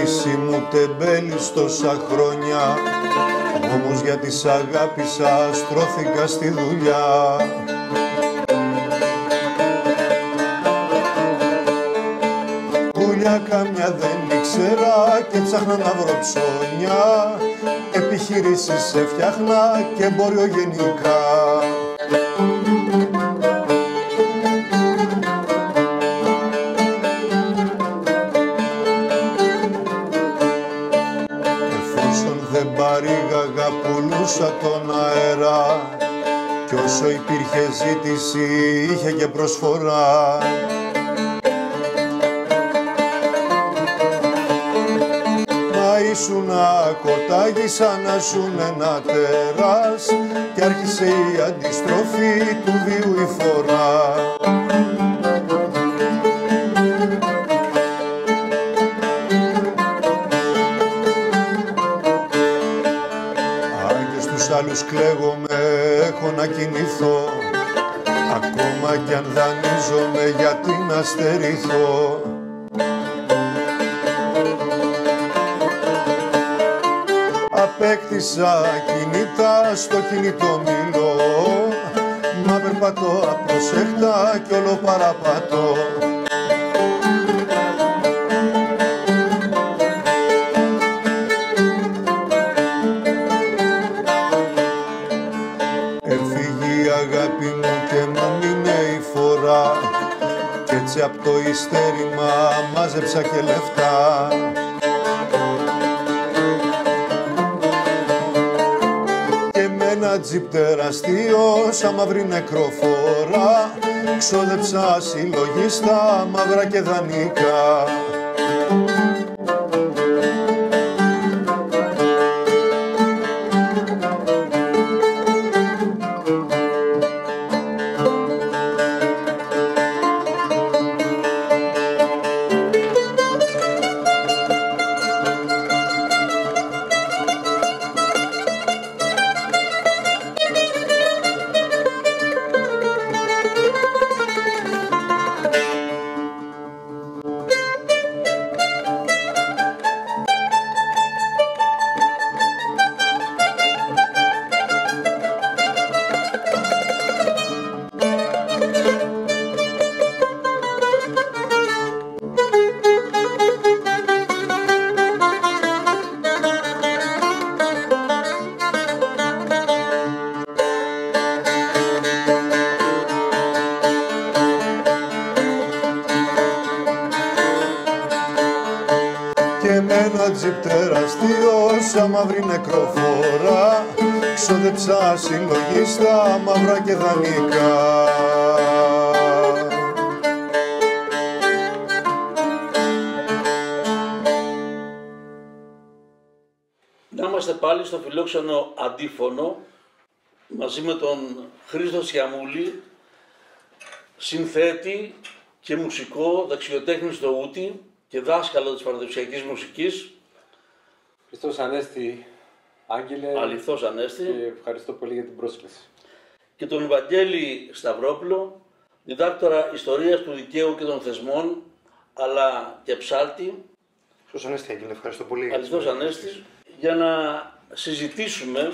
Εσύ μου τεμπέλης τόσα χρόνια, όμως γιατί σ' αγάπησα στρώθηκα στη δουλειά. Δουλειά καμιά δεν ήξερα και ψάχνα να βρω ψώνια, επιχειρήσεις έφτιαχνα και εμπόριο γενικά. Δεν παρήγαγα, πουλούσα τον αέρα κι όσο υπήρχε ζήτηση είχε και προσφορά. Μα ήσουνα κοτάγι σαν να ζουν ένα τέρας κι άρχισε η αντιστροφή του βίου η φορά. Άλλους κλαίγομαι, έχω να κινηθώ, ακόμα κι αν δανείζομαι γιατί να στερηθώ. Απέκτησα κινητά στο κινητό μιλώ, μα περπατώ απροσέχτα κι όλο παραπατώ. Αγάπη μου και μου μείνε η φορά κι έτσι απ' το ειστέρημα μάζεψα και λεφτά. Και με ένα τζιπ τεραστίο σαν μαύρη νεκροφόρα ξόδεψα συλλογιστά μαύρα και δανεικά. Και με ένα τζιπ τεραστίο σαν μαύρη νεκροφόρα ξόδεψα συλλογιστά μαύρα και δανεικά. Να είμαστε πάλι στο φιλόξενο Αντίφωνο μαζί με τον Χρήστο Σιαμούλη, συνθέτη και μουσικό, δεξιοτέχνη στο ούτι και δάσκαλο της παραδοσιακής μουσικής. Χριστός Ανέστη, Άγγελε. Αληθώς Ανέστη. Και ευχαριστώ πολύ για την πρόσκληση. Και τον Βαγγέλη Σταυρόπουλο, διδάκτορα ιστορίας του δικαίου και των θεσμών, αλλά και ψάλτη. Χριστός Ανέστη, Άγγελε, ευχαριστώ πολύ. Αληθώς Ανέστη. Για να συζητήσουμε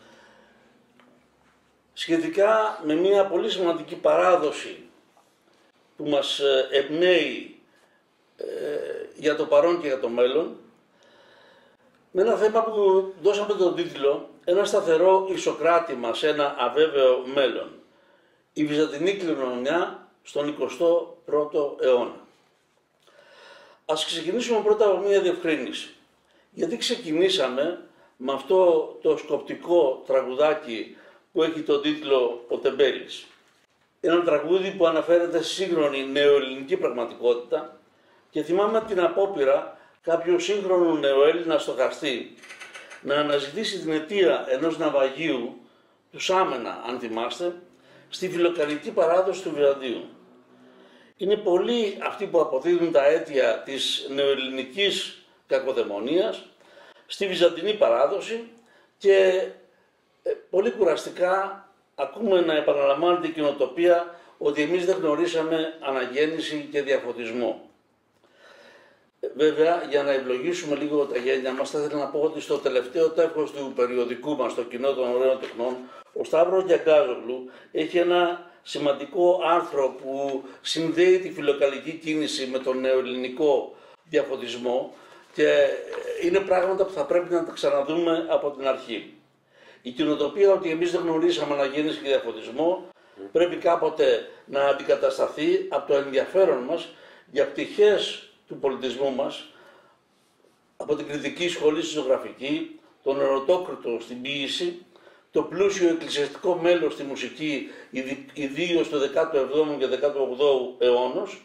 σχετικά με μια πολύ σημαντική παράδοση που μας εμπνέει για το παρόν και για το μέλλον, με ένα θέμα που δώσαμε τον τίτλο «Ένα σταθερό ισοκράτημα σε ένα αβέβαιο μέλλον. Η βυζαντινή κληρονομιά στον 21ο αιώνα». Ας ξεκινήσουμε πρώτα από μια διευκρίνηση. Γιατί ξεκινήσαμε με αυτό το σκοπτικό τραγουδάκι που έχει τον τίτλο «Ο Τεμπέλης». Ένα τραγούδι που αναφέρεται στη σύγχρονη νεοελληνική πραγματικότητα και θυμάμαι την απόπειρα κάποιου σύγχρονου νεοέλληνα στοχαστή να αναζητήσει την αιτία ενός ναυαγίου του Σάμενα, αν θυμάστε, στη φιλοκαλική παράδοση του Βυζαντίου. Είναι πολλοί αυτοί που αποδίδουν τα αίτια της νεοελληνικής κακοδαιμονίας στη βυζαντινή παράδοση και πολύ κουραστικά ακούμε να επαναλαμβάνεται η κοινοτοπία ότι εμείς δεν γνωρίσαμε αναγέννηση και διαφωτισμό. Βέβαια, για να ευλογήσουμε λίγο τα γένια μας, θα ήθελα να πω ότι στο τελευταίο τεύχος του περιοδικού μας, το Κοινό των Ωραίων Τεχνών, ο Σταύρος Γιακάζογλου έχει ένα σημαντικό άρθρο που συνδέει τη φιλοκαλική κίνηση με τον νεοελληνικό διαφωτισμό και είναι πράγματα που θα πρέπει να τα ξαναδούμε από την αρχή. Η κοινοτοπία ότι εμείς δεν γνωρίσαμε αναγέννηση και διαφωτισμό πρέπει κάποτε να αντικατασταθεί από το ενδιαφέρον μας για πτυχές του πολιτισμού μας, από την κριτική σχολή στη ζωγραφική, τον ερωτόκριτο στην ποίηση, το πλούσιο εκκλησιαστικό μέλος στη μουσική, ιδίως του 17ου και 18ου αιώνος,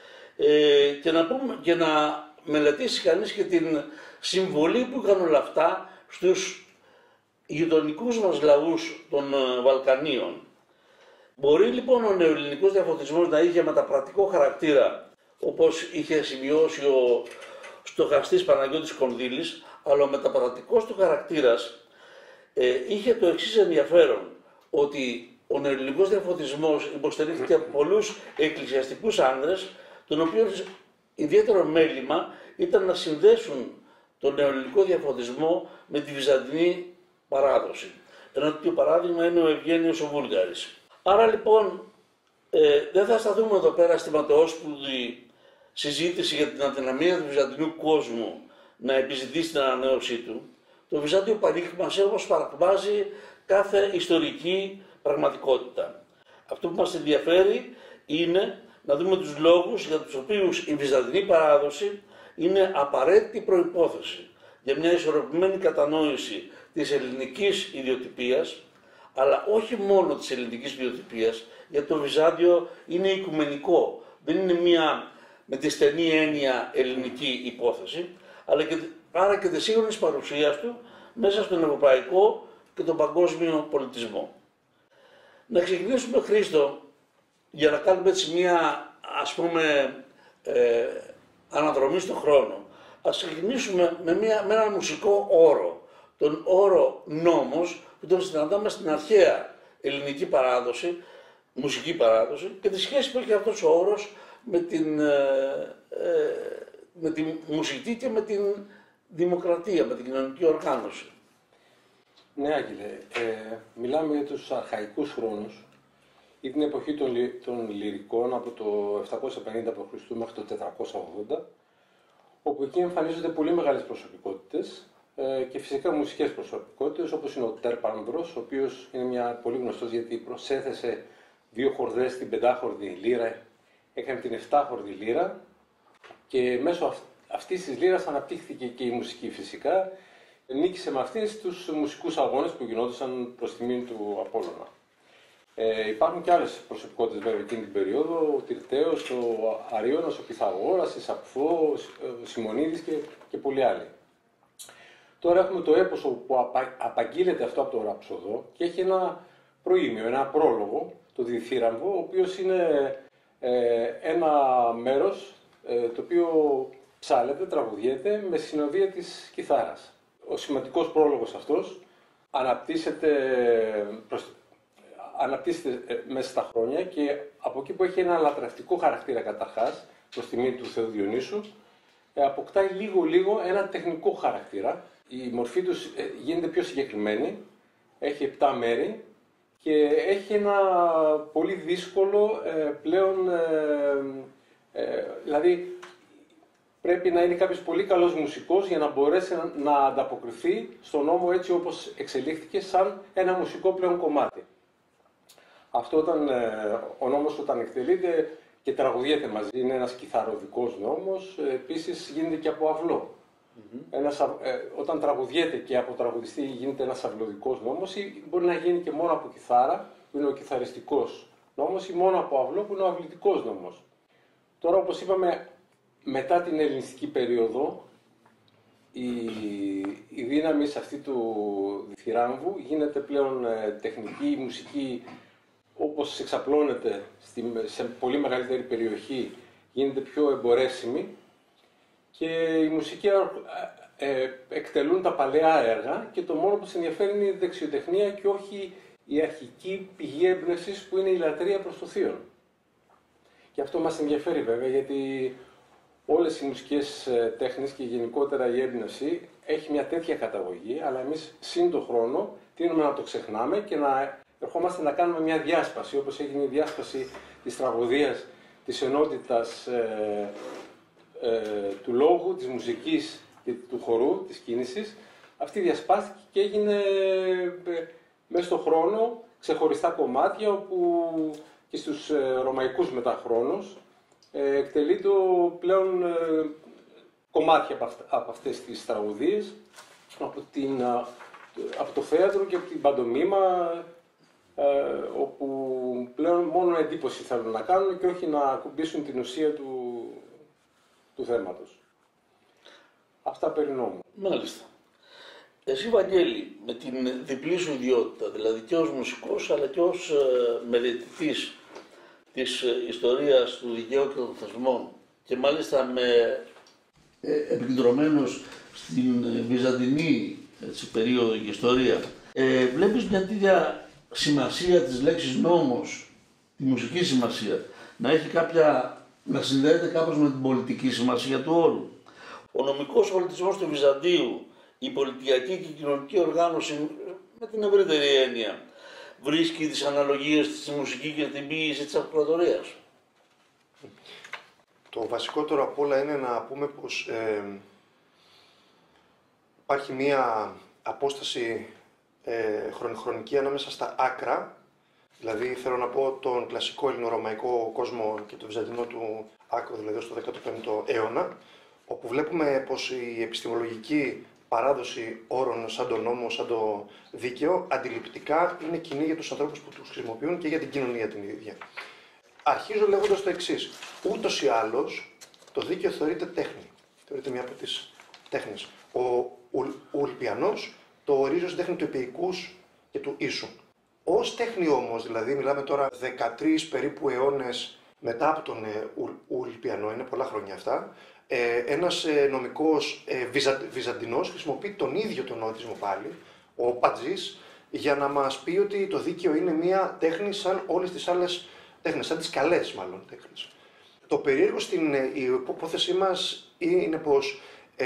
και να μελετήσει κανείς και την συμβολή που είχαν όλα αυτά στους γειτονικούς μας λαούς των Βαλκανίων. Μπορεί λοιπόν ο νεοελληνικός διαφωτισμός να είχε μεταπρακτικό χαρακτήρα, όπως είχε σημειώσει ο στοχαστής Παναγιώτης Κονδύλης, αλλά ο μεταπρακτικός του χαρακτήρας είχε το εξής ενδιαφέρον, ότι ο νεοελληνικός διαφωτισμός υποστηρίχθηκε από πολλούς εκκλησιαστικούς άνδρες, των οποίων ιδιαίτερο μέλημα ήταν να συνδέσουν τον νεοελληνικό διαφωτισμό με τη βυζαντινή παράδοση. Ένα τέτοιο παράδειγμα είναι ο Ευγένιος ο Βούλγαρης. Άρα λοιπόν δεν θα σταθούμε εδώ πέρα στη ματαιόσπουδη συζήτηση για την αδυναμία του βυζαντινού κόσμου να επιζητήσει την ανανέωσή του. Το Βυζάντιο παρήγμασε όπως παρακμάζει κάθε ιστορική πραγματικότητα. Αυτό που μας ενδιαφέρει είναι να δούμε τους λόγους για τους οποίους η βυζαντινή παράδοση είναι απαραίτητη προϋπόθεση για μια ισορροπημένη κατανόηση της ελληνικής ιδιοτυπίας, αλλά όχι μόνο της ελληνικής ιδιοτυπίας, γιατί το Βυζάντιο είναι οικουμενικό, δεν είναι μια με τη στενή έννοια ελληνική υπόθεση, αλλά άρα και τη σύγχρονη παρουσία του μέσα στον ευρωπαϊκό και τον παγκόσμιο πολιτισμό. Να ξεκινήσουμε, Χρήστο, για να κάνουμε έτσι μια, ας πούμε, αναδρομή στον χρόνο. Ας ξεκινήσουμε με ένα μουσικό όρο, τον όρο νόμος, που τον συναντάμε στην αρχαία ελληνική παράδοση, μουσική παράδοση, και τη σχέση που έχει αυτός ο όρος με τη μουσική και με την δημοκρατία, με την κοινωνική οργάνωση. Ναι, Άγγελε, μιλάμε για τους αρχαϊκούς χρόνους ή την εποχή των λυρικών από το 750 π.Χ. μέχρι το 480, όπου εκεί εμφανίζονται πολύ μεγάλες προσωπικότητες και φυσικά μουσικές προσωπικότητες, όπως είναι ο Τέρπανδρος, ο οποίος είναι μια πολύ γνωστός γιατί προσέθεσε 2 χορδές στην 5χορδη λύρα, έκανε την 7χορδη λύρα και μέσω αυτής της λύρας αναπτύχθηκε και η μουσική φυσικά. Νίκησε με αυτήν στους μουσικούς αγώνες που γινόντουσαν προς τιμήν του Απόλλωνα. Υπάρχουν και άλλες προσωπικότητες βέβαια εκείνη την περίοδο, ο Τυρτέος, ο Αρίωνας, ο Πυθαγόρας, η Σαπφό, ο Σιμονίδης και πολλοί άλλοι. Τώρα έχουμε το έπος που απαγγείλεται αυτό από το ραψοδό και έχει ένα προήμιο, ένα πρόλογο, το Διθύραμβο, ο οποίος είναι ένα μέρος το οποίο ψάλεται, τραγουδιέται με συνοδεία της κιθάρας. Ο σημαντικός πρόλογος αυτός αναπτύσσεται μέσα στα χρόνια και από εκεί που έχει ένα λατρευτικό χαρακτήρα καταρχάς, προς τιμή του Θεού Διονύσου, αποκτάει λίγο ένα τεχνικό χαρακτήρα. Η μορφή του γίνεται πιο συγκεκριμένη, έχει 7 μέρη και έχει ένα πολύ δύσκολο πλέον, δηλαδή πρέπει να είναι κάποιος πολύ καλός μουσικός για να μπορέσει να ανταποκριθεί στον νόμο έτσι όπως εξελίχθηκε σαν ένα μουσικό πλέον κομμάτι. Αυτό ο νόμος όταν εκτελείται και τραγουδιέται μαζί, είναι ένας κιθαροδικός νόμος, επίσης γίνεται και από αυλό. Όταν τραγουδιέται και από τραγουδιστή γίνεται ένας αυλοδικός νόμος ή μπορεί να γίνει και μόνο από κιθάρα, που είναι ο κιθαριστικός νόμος, ή μόνο από αυλό, που είναι ο αυλητικός νόμος. Τώρα, όπως είπαμε, μετά την ελληνιστική περίοδο, η δύναμη σε αυτή του διθυράμβου γίνεται πλέον τεχνική, μουσική, όπως εξαπλώνεται σε πολύ μεγαλύτερη περιοχή, γίνεται πιο εμπορέσιμη και οι μουσικοί εκτελούν τα παλαιά έργα και το μόνο που τους ενδιαφέρει είναι η δεξιοτεχνία και όχι η αρχική πηγή έμπνευσης που είναι η λατρεία προς το Θείον. Και αυτό μας ενδιαφέρει βέβαια γιατί όλες οι μουσικές τέχνες και γενικότερα η έμπνευση έχει μια τέτοια καταγωγή, αλλά εμείς σύν τον χρόνο τείνουμε να το ξεχνάμε και να ερχόμαστε να κάνουμε μια διάσπαση, όπως έγινε η διάσπαση της τραγωδίας, της ενότητας του λόγου, της μουσικής και του χορού, της κίνησης. Αυτή διασπάστηκε και έγινε μέσα στον χρόνο ξεχωριστά κομμάτια, όπου και στους ρωμαϊκούς μεταχρόνους εκτελείται πλέον κομμάτια από αυτές τις τραγωδίες, από το θέατρο και από την παντομήμα, όπου πλέον μόνο εντύπωση θέλουν να κάνουν και όχι να ακουμπήσουν την ουσία του θέματος. Αυτά περί νόμου. Μάλιστα. Εσύ, Βαγγέλη, με την διπλή σου ιδιότητα, δηλαδή και ως μουσικός αλλά και ως μελετητής της ιστορίας του δικαίου και των θεσμών και μάλιστα επικεντρωμένος στην βυζαντινή περίοδο και ιστορία, βλέπεις μια τέτοια σημασία της λέξης νόμος, τη μουσική σημασία, να συνδέεται κάπως με την πολιτική σημασία του όρου. Ο νομικός πολιτισμός του Βυζαντίου, η πολιτιακή και η κοινωνική οργάνωση με την ευρύτερη έννοια, βρίσκει τις αναλογίες στη μουσική και την ποίηση της αυτοκρατορίας. Το βασικότερο απ' όλα είναι να πούμε πως υπάρχει μία απόσταση χρονική ανάμεσα στα άκρα, δηλαδή θέλω να πω τον κλασικό ελληνορωμαϊκό κόσμο και το βυζαντινό του άκρο, δηλαδή στο 15ο αιώνα, όπου βλέπουμε πως η επιστημολογική παράδοση όρων σαν το νόμο, σαν το δίκαιο, αντιληπτικά είναι κοινή για τους ανθρώπους που τους χρησιμοποιούν και για την κοινωνία την ίδια. Αρχίζω λέγοντας το εξής. Ούτως ή άλλως, το δίκαιο θεωρείται τέχνη. Θεωρείται μία από τις τέχνες. Ο Ουλπιανός το ορίζει ως τέχνη του επίοικους και του ίσου. Ως τέχνη όμως, δηλαδή μιλάμε τώρα 13 περίπου αιώνες μετά από τον Ουλπιανό, είναι πολλά χρόνια αυτά, ένας νομικός Βυζαντινός χρησιμοποιεί τον ίδιο τον νοοτισμό πάλι, ο Πατζής, για να μας πει ότι το δίκαιο είναι μια τέχνη σαν όλες τις άλλες τέχνες, σαν τις καλές μάλλον τέχνες. Το περίεργο στην υπόθεσή μας είναι πως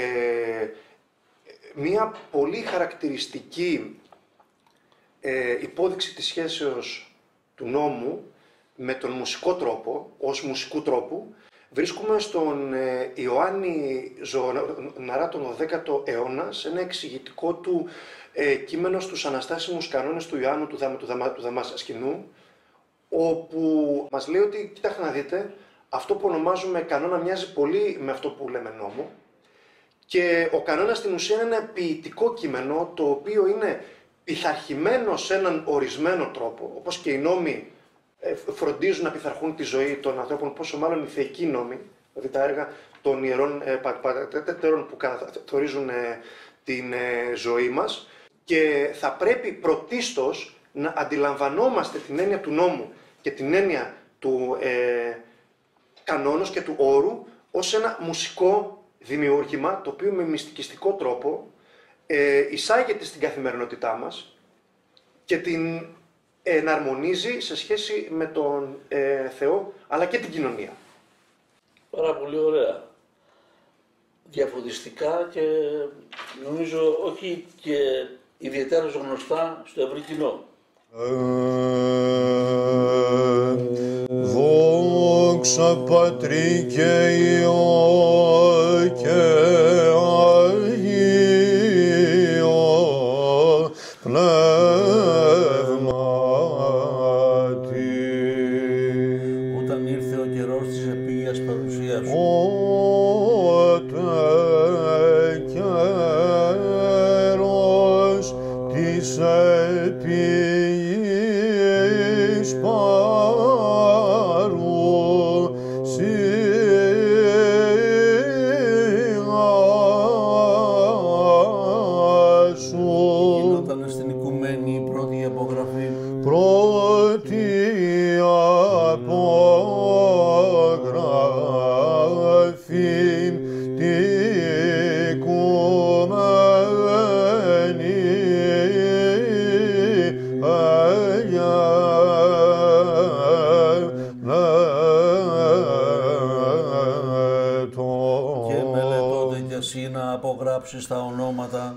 μια πολύ χαρακτηριστική υπόδειξη της σχέσεως του νόμου με τον μουσικό τρόπο, ως μουσικού τρόπου, βρίσκουμε στον Ιωάννη Ζωοναρά τον 12ο αιώνα σε ένα εξηγητικό του κείμενο στους αναστάσιμους κανόνες του Ιωάννου του Δαμασκηνού, όπου μας λέει ότι, κοιτάξτε να δείτε, αυτό που ονομάζουμε κανόνα μοιάζει πολύ με αυτό που λέμε νόμο, και ο κανόνας στην ουσία είναι ένα ποιητικό κείμενο, το οποίο είναι πειθαρχημένο σε έναν ορισμένο τρόπο, όπως και οι νόμοι φροντίζουν να πειθαρχούν τη ζωή των ανθρώπων, πόσο μάλλον οι θεϊκοί νόμοι, δηλαδή τα έργα των ιερών πατέρων που καθορίζουν την ζωή μας, και θα πρέπει πρωτίστως να αντιλαμβανόμαστε την έννοια του νόμου και την έννοια του κανόνος και του όρου ως ένα μουσικό δημιούργημα, το οποίο με μυστικιστικό τρόπο εισάγεται στην καθημερινότητά μας και την εναρμονίζει σε σχέση με τον Θεό, αλλά και την κοινωνία. Πάρα πολύ ωραία. Διαφωτιστικά και νομίζω όχι και ιδιαίτερα γνωστά στο ευρύ κοινό. Δόξα Πατρί και Υιό και Αγίο Πνεύματι. Όταν ήρθε ο καιρός της επίγειας παρουσίας σου, καιρός της επίγειης παρουσίας σου. γινόταν στην οικουμένη η πρώτη απογραφή. Πρώτη απογραφή να απογράψεις τα ονόματα.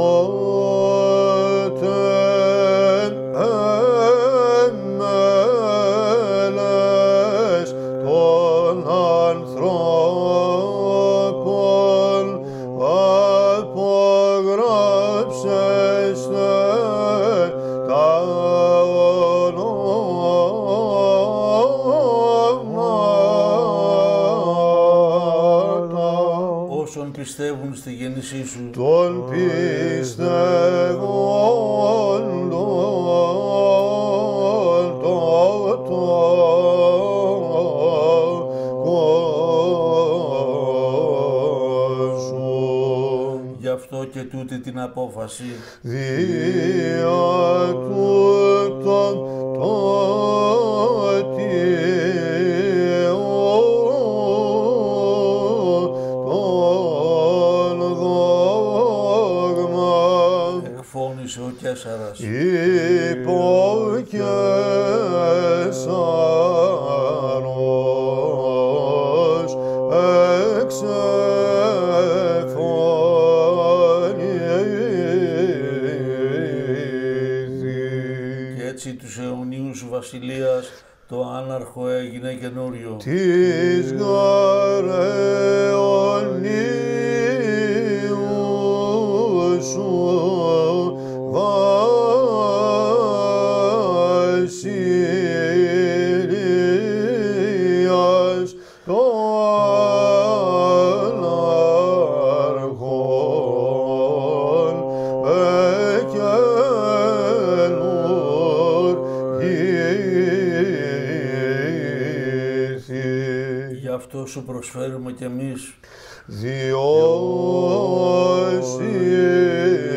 Τότε έμελες των ανθρώπων, απογράψεστε τα ονόματα Όσων πιστεύουν στη γέννησή σου. των πιστεύοντων κόσμου. Γι' αυτό και τούτη την απόφαση Δια τούτων ότι τον δόγμα εκφώνησε ο Καίσαρας. Υποκέσαρος εξεφωνήθη. Και έτσι τους αιωνίους βασιλείας το άναρχο έγινε καινούριο. Της γαρεωνίου σου βασιλείας το άναρχον εκενουργήθη. Γι' αυτό σου προσφέρουμε κι εμείς διότι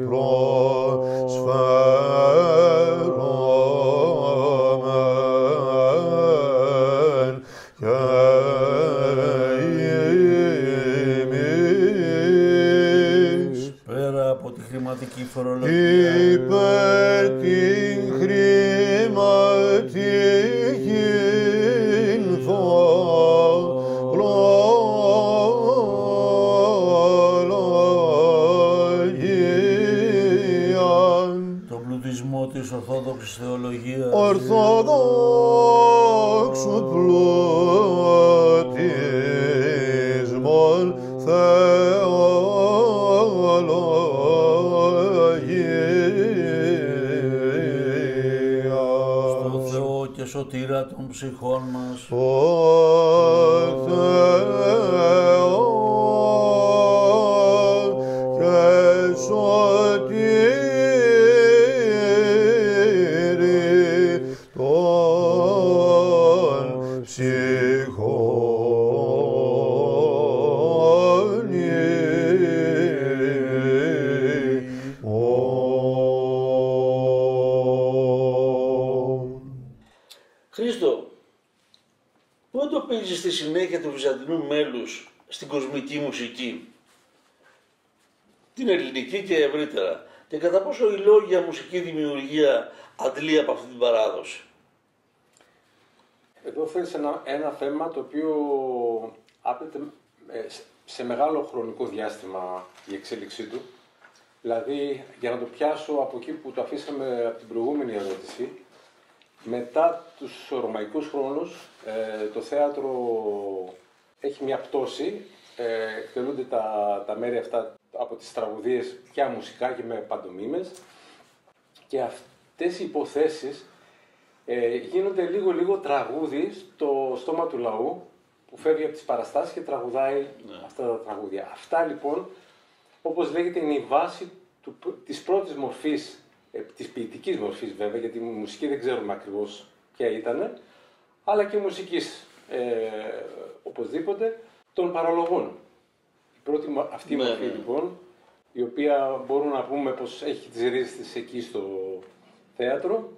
προσφέρομεν και εμείς πέρα από τη χρηματική φορολογία υπέρ την χρηματική φορολογία, τον πλουτισμό της Ορθόδοξης Θεολογίας ορθοδόξου πλουτισμών θεολογίας. στο Θεό και σωτήρα των ψυχών μας Ο Θεός και σωτήρι των ψυχών ημών. Χρήστο, πού εντοπίζεις τη συνέχεια του βυζαντινού μέλους στην κοσμική μουσική, την ελληνική και ευρύτερα, και κατά πόσο η λόγια μουσική δημιουργία αντλεί από αυτή την παράδοση? Εδώ φέρεις ένα θέμα το οποίο άπλεται σε μεγάλο χρονικό διάστημα η εξέλιξή του. Δηλαδή, για να το πιάσω από εκεί που το αφήσαμε από την προηγούμενη ερώτηση, μετά τους ρωμαϊκούς χρόνους, το θέατρο έχει μια πτώση, εκτελούνται τα μέρη αυτά από τις τραγουδίες πια μουσικά και με παντομήμες, και αυτές οι υποθέσεις γίνονται λίγο τραγούδι στο στόμα του λαού, που φεύγει από τις παραστάσεις και τραγουδάει αυτά τα τραγούδια. Αυτά λοιπόν, όπως λέγεται, είναι η βάση της πρώτης μορφής, της ποιητικής μορφής βέβαια, γιατί η μουσική δεν ξέρουμε ακριβώς ποια ήταν, αλλά και μουσικής οπωσδήποτε, των παραλογών. Η πρώτη αυτή μορφή λοιπόν, η οποία μπορούμε να πούμε πως έχει τις ρίζες της εκεί στο θέατρο,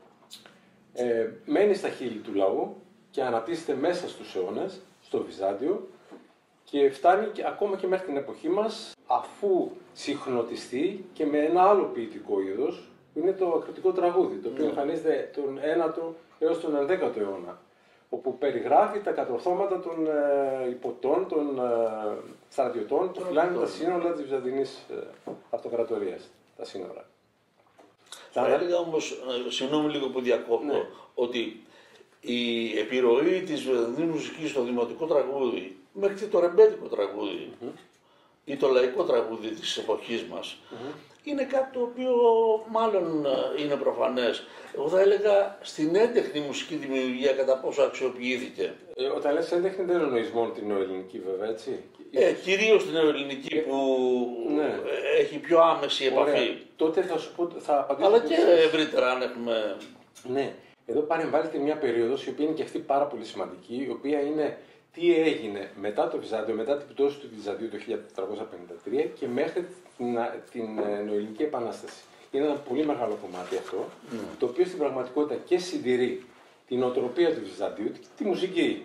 μένει στα χείλη του λαού και αναπτύσσεται μέσα στους αιώνες, στο Βυζάντιο, και φτάνει ακόμα και μέχρι την εποχή μας, αφού συχνοτιστεί και με ένα άλλο ποιητικό είδος, που είναι το ακριτικό τραγούδι, το οποίο εμφανίζεται τον 9ο έως τον 11ο αιώνα, όπου περιγράφει τα κατορθώματα των υποτών, των στρατιωτών που φυλάνε τα σύνορα της Βυζαντινής Αυτοκρατορίας, τα σύνορα. Θα έλεγα όμως, συγγνώμη λίγο που διακόπτω, Ναι. ότι η επιρροή της βυζαντινής μουσικής στο δημοτικό τραγούδι μέχρι και το ρεμπέτικο τραγούδι ή το λαϊκό τραγούδι της εποχής μας είναι κάτι το οποίο μάλλον είναι προφανές. Εγώ θα έλεγα στην έντεχνη μουσική δημιουργία κατά πόσο αξιοποιήθηκε. Όταν λες έντεχνη δεν εννοείς μόνο την νεοελληνική βέβαια, έτσι. Κυρίως την νεοελληνική που ναι. έχει πιο άμεση επαφή. Ωραία. Τότε θα σου πω, θα απαντήσω. Αλλά και ευρύτερα αν έχουμε... Ναι, εδώ παρεμβάλλεται μια περίοδος η οποία είναι και αυτή πάρα πολύ σημαντική, η οποία είναι τι έγινε μετά το Βυζάντιο, μετά την πτώση του Βυζαντίου το 1453 και μέχρι την Νεοελληνική Επανάσταση. Είναι ένα πολύ μεγάλο κομμάτι αυτό, το οποίο στην πραγματικότητα και συντηρεί την νοοτροπία του Βυζαντίου, τη μουσική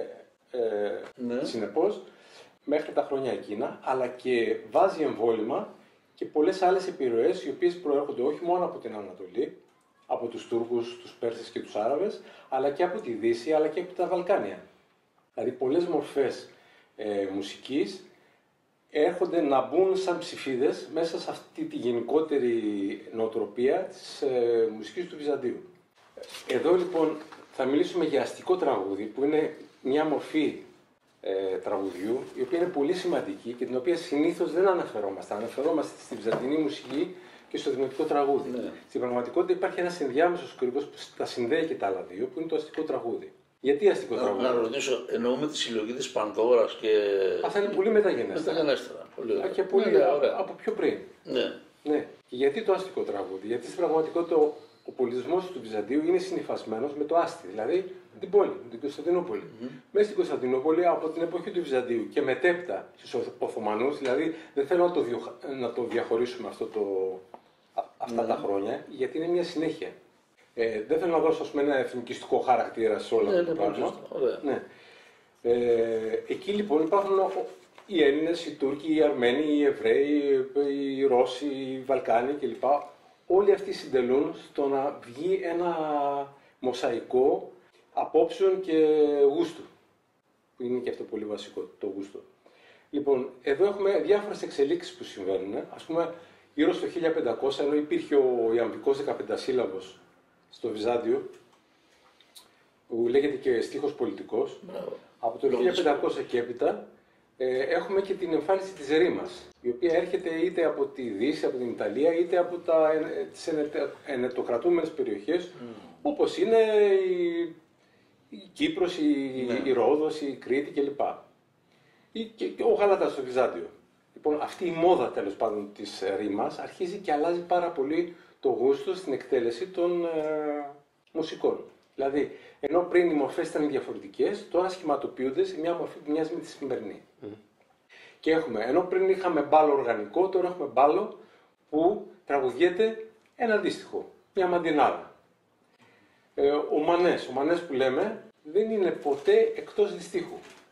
συνεπώς, μέχρι τα χρόνια εκείνα, αλλά και βάζει εμβόλυμα και πολλές άλλες επιρροές οι οποίες προέρχονται όχι μόνο από την Ανατολή, από τους Τούρκους, τους Πέρσες και τους Άραβες, αλλά και από τη Δύση, αλλά και από τα Βαλκάνια. Δηλαδή πολλές μορφές μουσικής έρχονται να μπουν σαν ψηφίδες μέσα σε αυτή τη γενικότερη νοοτροπία της μουσικής του Βυζαντίου. Εδώ λοιπόν θα μιλήσουμε για αστικό τραγούδι, που είναι μια μορφή τραγουδιού, η οποία είναι πολύ σημαντική και την οποία συνήθως δεν αναφερόμαστε. Αναφερόμαστε στη βυζαντινή μουσική και στο δημοτικό τραγούδι. Ναι. Στην πραγματικότητα υπάρχει ένας ενδιάμεσος κρίκος που τα συνδέει και τα άλλα δύο, που είναι το αστικό τραγούδι. Γιατί αστικό τραγούδι? Να ρωτήσω, εννοούμε τη συλλογή της Πανδώρας και... Αυτά είναι πολύ μεταγενέστερα. Μεταγενέστερα. Πολύ ωραία. Και πολύ από πιο πριν. Ναι. Ναι. Και γιατί το αστικό τραγούδι? Γιατί στην πραγματικότητα ο πολιτισμός του Βυζαντίου είναι συνυφασμένος με το άστη, δηλαδή την πόλη, την Κωνσταντινούπολη. Μέσα στην Κωνσταντινούπολη από την εποχή του Βυζαντίου και μετέπειτα στους Οθωμανούς, δηλαδή δεν θέλω να το διαχωρίσουμε αυτά τα χρόνια, γιατί είναι μια συνέχεια. Δεν θέλω να δώσω ένα εθνικιστικό χαρακτήρα σε όλα αυτά τα πράγματα. Ναι. Εκεί λοιπόν υπάρχουν οι Έλληνες, οι Τούρκοι, οι Αρμένοι, οι Εβραίοι, οι Ρώσοι, οι Βαλκάνοι κλπ. Όλοι αυτοί συντελούν στο να βγει ένα μοσαϊκό απόψεων και γούστου. Που είναι και αυτό πολύ βασικό, το γούστο. Λοιπόν, εδώ έχουμε διάφορες εξελίξεις που συμβαίνουν. Ας πούμε, γύρω στο 1500, ενώ υπήρχε ο ιαμβικός 15σύλλαβος στο Βυζάντιο, που λέγεται και στίχος πολιτικός, από το 1500 και έπειτα έχουμε και την εμφάνιση της ρήμας, η οποία έρχεται είτε από τη Δύση, από την Ιταλία, είτε από τις ενετοκρατούμενες περιοχές, όπως είναι η Κύπρος, η Ρόδος, η Κρήτη κλπ. Και ο Γαλατάς στο Βυζάντιο. Λοιπόν, αυτή η μόδα τέλος πάντων της ρήμας αρχίζει και αλλάζει πάρα πολύ το γούστο στην εκτέλεση των μουσικών. Δηλαδή, ενώ πριν οι μορφές ήταν διαφορετικές, τώρα σχηματοποιούνται σε μια μορφή που μοιάζει με τη σημερινή. Και έχουμε, ενώ πριν είχαμε μπάλο οργανικό, τώρα έχουμε μπάλο που τραγουδιέται ένα αντίστοιχο, μια μαντινάδα. Ο μανές που λέμε δεν είναι ποτέ εκτός διστίχου.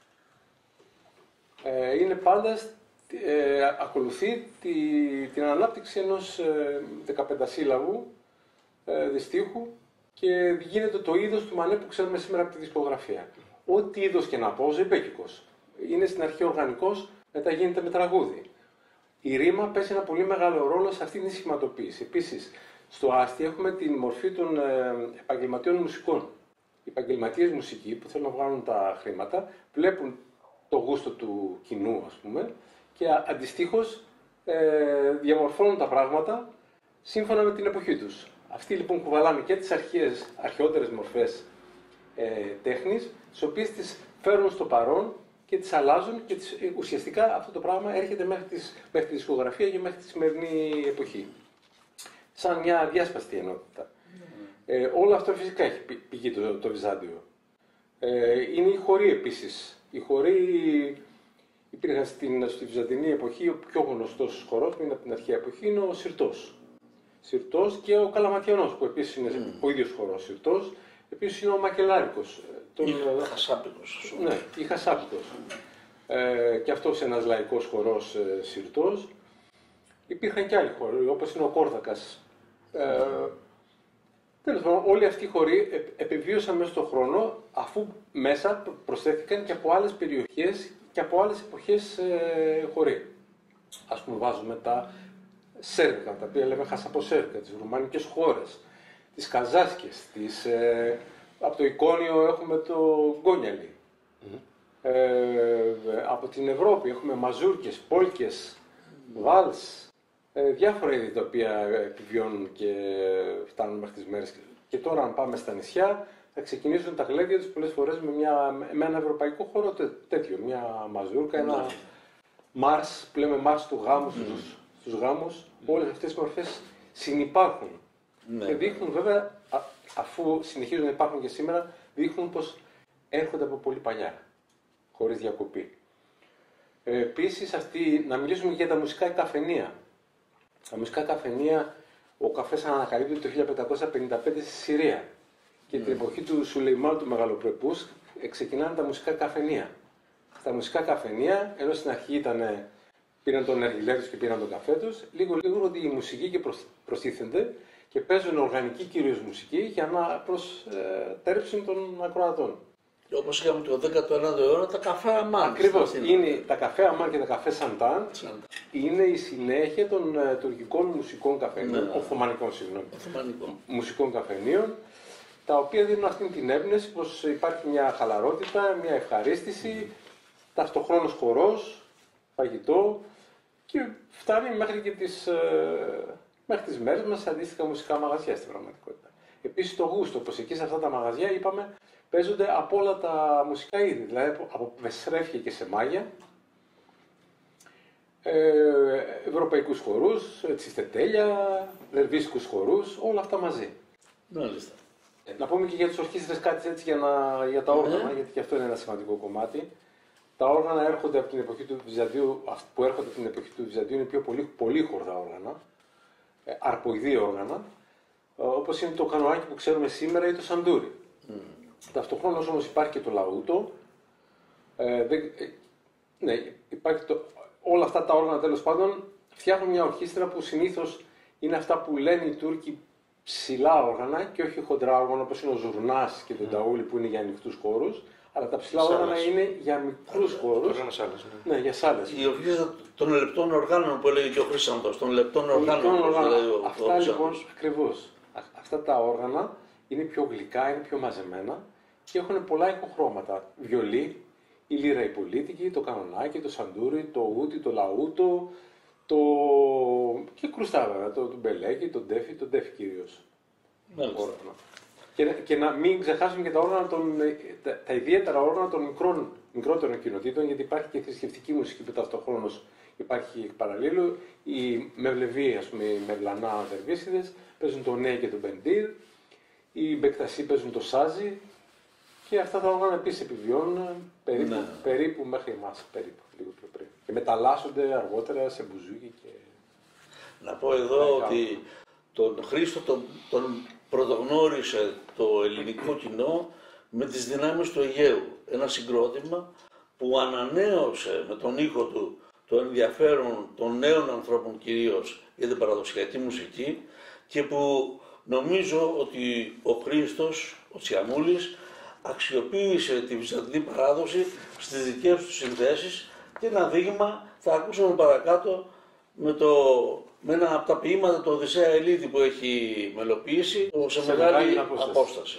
Είναι πάντα, ακολουθεί την ανάπτυξη ενός 15σύλλαβου διστίχου και γίνεται το είδος του μανέ που ξέρουμε σήμερα από τη δισκογραφία. Ό,τι είδος και να πω, ζεμπέκικος. Είναι στην αρχή οργανικός, μετά γίνεται με τραγούδι. Η ρήμα παίζει ένα πολύ μεγάλο ρόλο σε αυτή τη σχηματοποίηση. Επίσης, στο άστι έχουμε τη μορφή των επαγγελματιών μουσικών. Οι επαγγελματίες μουσικοί που θέλουν να βγάλουν τα χρήματα βλέπουν το γούστο του κοινού, ας πούμε, και αντιστοίχως διαμορφώνουν τα πράγματα σύμφωνα με την εποχή τους. Αυτοί λοιπόν κουβαλάνε και τις αρχαιότερες μορφές τέχνης, τις οποίες τις φέρουν στο παρόν και τις αλλάζουν και ουσιαστικά αυτό το πράγμα έρχεται μέχρι τη δισκογραφία και μέχρι τη σημερινή εποχή. Σαν μια διάσπαστη ενότητα. Όλο αυτό φυσικά έχει πηγή το Βυζάντιο. Είναι οι χοροί επίσης. Οι χοροί υπήρχαν στη Βυζαντινή εποχή, ο πιο γνωστός χορός πριν από την αρχαία εποχή είναι ο Συρτός. Συρτός και ο Καλαματιανός, που επίσης είναι ο ίδιος χορός Συρτός. Επίσης είναι ο Μακελάρικος. Ή Χασάπικος. Ναι, ή Χασάπικος. Και αυτός ένας λαϊκός χορός Συρτός. Υπήρχαν και άλλοι χοροί, όπως είναι ο Κόρδακας. Τέλος πάντων, όλοι αυτοί οι χοροί επιβίωσαν μέσα στον χρόνο, αφού μέσα προσθέθηκαν και από άλλες περιοχές και από άλλες εποχές χοροί. Ας πούμε, βάζουμε τα Σέρβικα, τα οποία λέμε χασαποσέρβικα, τις ρουμανικές χώρες, τις Καζάσκες, από το Εικόνιο έχουμε το Γκόνιαλι. Από την Ευρώπη έχουμε μαζούρκες, πόλκες, βάλς, διάφορα είδη τα οποία επιβιώνουν και φτάνουν μέχρι τις μέρες. Και τώρα αν πάμε στα νησιά θα ξεκινήσουν τα γλέντια τους πολλές φορές με ένα ευρωπαϊκό χώρο τέτοιο, μια μαζούρκα, ένα μάρς, που λέμε μάρς του γάμου στους γάμους. Όλες αυτές οι μορφές συνυπάρχουν και δείχνουν βέβαια, αφού συνεχίζουν να υπάρχουν και σήμερα, δείχνουν πως έρχονται από πολύ παλιά, χωρίς διακοπή. Επίσης, να μιλήσουμε για τα μουσικά καφενεία. Τα μουσικά καφενεία, ο καφές ανακαλύπτει το 1555 στη Συρία και την εποχή του Σουλεϊμάν του Μεγαλοπρεπούς ξεκινάνε τα μουσικά καφενεία. Στα μουσικά καφενεία, ενώ στην αρχή πήραν τον εργιλέ τους και πήραν τον καφέ τους, λίγο ότι οι μουσικοί και προστίθενται και παίζουν οργανική κυρίως μουσική για να προστέρεψουν των ακροατών. Όπως είχαμε το 19ο αιώνα τα καφέ αμάν. Ακριβώς. Τα καφέ αμάν και τα καφέ σαντάν είναι η συνέχεια των τουρκικών μουσικών καφενείων, οθωμανικών μουσικών καφενείων, τα οποία δίνουν αυτή την έμπνευση πως υπάρχει μια χαλαρότητα, μια ευχαρίστηση, ταυτοχρόνως χορός, φαγητό και φτάνει μέχρι τις μέρες μας σε αντίστοιχα μουσικά μαγαζιά στην πραγματικότητα. Επίσης το γούστο, πως εκεί σε αυτά τα μαγαζιά είπαμε παίζονται από όλα τα μουσικά είδη, δηλαδή από μεσρέφια και σε μάγια, ευρωπαϊκούς χορούς, τσιστετέλια, λερβίσκους χορούς, όλα αυτά μαζί. Μάλιστα. Να πούμε και για τις ορχήστρες κάτι έτσι για τα όργανα, γιατί και αυτό είναι ένα σημαντικό κομμάτι. Τα όργανα έρχονται από την εποχή του Βυζαντίου, που έρχονται από την εποχή του Βυζαντίου είναι πιο πολύχορδα όργανα, αρποειδή όργανα, όπως είναι το κανοάκι που ξέρουμε σήμερα ή το σαντούρι. Ταυτοχρόνως όμως υπάρχει και το λαούτο, όλα αυτά τα όργανα τέλος πάντων φτιάχνουν μια ορχήστρα που συνήθως είναι αυτά που λένε οι Τούρκοι ψηλά όργανα και όχι χοντρά όργανα όπως είναι ο ζουρνάς και το ταούλι που είναι για ανοιχτούς χώρους, αλλά τα ψηλά όργανα είναι για μικρούς χώρους. Ναι, για σάλες. Η ορχήστρα των λεπτών οργάνων που έλεγε και ο Χρύσανθος, των λεπτών οργάνων. Αυτά λοιπόν, ακριβώς. Αυτά τα όργανα είναι πιο γλυκά, είναι πιο μαζεμένα και έχουν πολλά ηχοχρώματα. Βιολί, η λύρα η πολίτικη, το κανονάκι, το σαντούρι, το ούτι, το λαούτο, και κρουστά βέβαια, το μπελέκι, το ντέφι κυρίως. Και να μην ξεχάσουμε και τα όργανα τα ιδιαίτερα όργανα των μικρότερων κοινοτήτων, γιατί υπάρχει και θρησκευτική μουσική που ταυτοχρόνως υπάρχει εκ παραλλήλου. Οι μευλεβοί, ας πούμε, οι μευλανά δερβίσιδες παίζουν το νέι και το μπεντήρ, οι μπεκτασί παίζουν το σάζι και αυτά τα όργανα επίσης επιβιώνουν περίπου μέχρι εμάς, λίγο πιο πριν. Και μεταλλάσσονται αργότερα σε μπουζούκι και... Να πω εδώ ότι τον Χρήστο τον πρωτογνώρισε το ελληνικό κοινό με τις δυνάμεις του Αιγαίου. Ένα συγκρότημα που ανανέωσε με τον ήχο του το ενδιαφέρον των νέων ανθρώπων κυρίως για την παραδοσιακή μουσική και που νομίζω ότι ο Χρήστος, ο Τσιαμούλης, αξιοποίησε τη βυζαντινή παράδοση στις δικές του συνθέσεις και ένα δείγμα θα ακούσουμε παρακάτω με ένα από τα ποίηματα του Οδυσσέα Ελίτη που έχει μελοποιήσει σε μεγάλη απόσταση.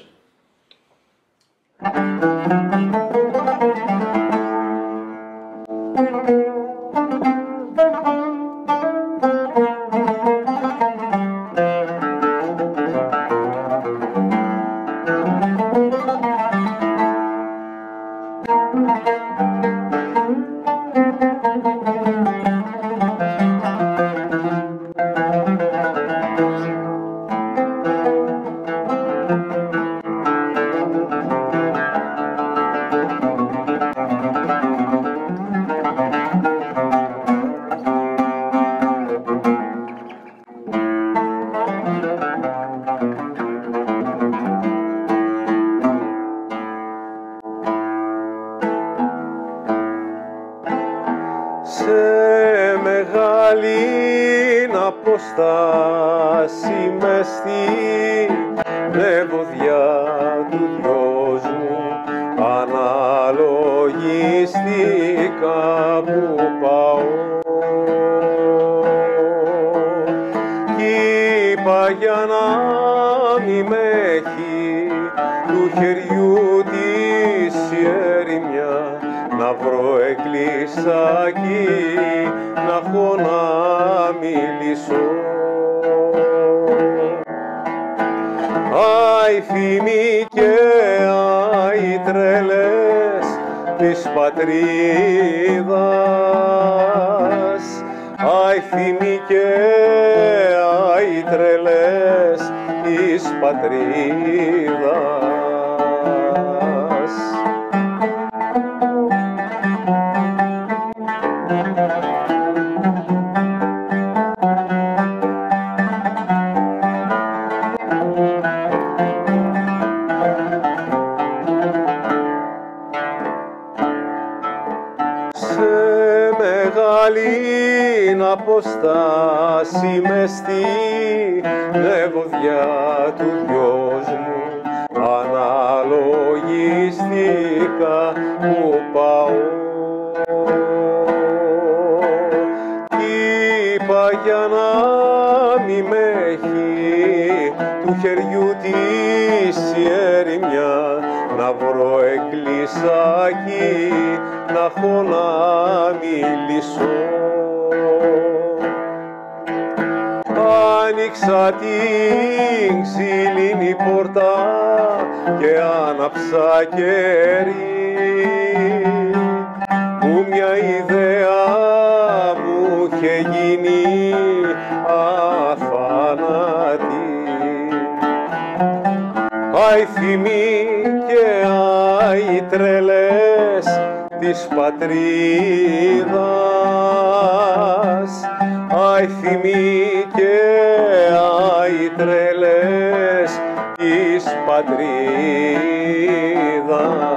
απόσταση μες στη νεβοδιά του δυος μου, αναλογιστικά που πάω. Κι είπα για να μη μ' έχει του χεριού της η ερημιά, να βρω εκκλησάκι, να έχω να μιλήσω. Άι φήμη και άι τρελές της πατρίδας, άι φήμη και άι τρελές της πατρίδας. Μεγάλην αποστάση μες στη νεβοδιά του δυος μου, αναλογιστικά που πάω. Είπα για να μη μ' έχει του χεριού της η ερημιά, να βρω εκκλησάκι, να έχω να μιλήσω. Άνοιξα την ξύλινη πόρτα και άναψα κερί, που μια ιδέα μου είχε γίνει αθάνατη. Άι φήμη και άι τρελές της πατρίδας, άι φήμη και άι τρελές της πατρίδας.